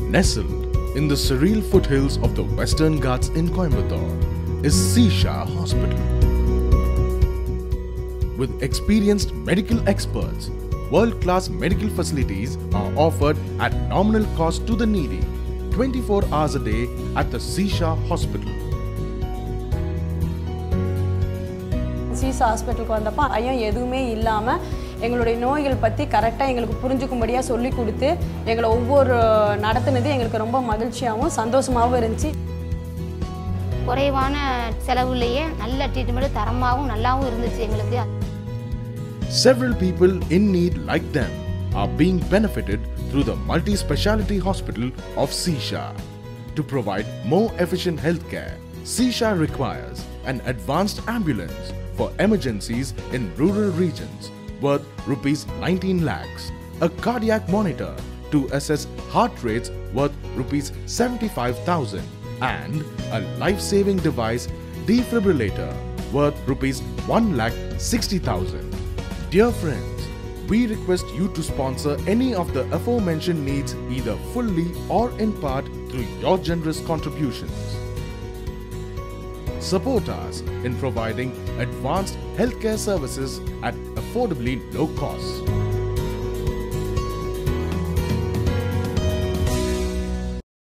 Nestled in the serene foothills of the Western Ghats in Coimbatore is SEESHA Hospital. With experienced medical experts, world-class medical facilities are offered at nominal cost to the needy, 24 hours a day at the SEESHA Hospital. SEESHA Hospital ku vandappa ayam eduvume illama எங்களுடைய நோய்கள் பத்தி கரெக்ட்டா எங்களுக்கு புரிஞ்சுக்கும்படியா சொல்லி கொடுத்து எங்களை ஒவ்வொரு நடத்துனது எங்களுக்கு ரொம்ப மகிழ்ச்சியாவும் சந்தோஷமாவும் இருந்துச்சு. குறைவான செலவுலயே நல்ல ட்ரீட்மென்ட் தரமாவும் நல்லாவும் இருந்துச்சு எங்களுக்கு. Several people in need like them are being benefited through the multi-speciality hospital of SEESHA. To provide more efficient healthcare, SEESHA requires an advanced ambulance for emergencies in rural regions worth rupees 19 lakhs, a cardiac monitor to assess heart rates worth rupees 75,000 and a life-saving device defibrillator worth rupees 1,60,000. Dear friends, we request you to sponsor any of the aforementioned needs either fully or in part through your generous contributions. Support us in providing advanced healthcare services at affordably low cost.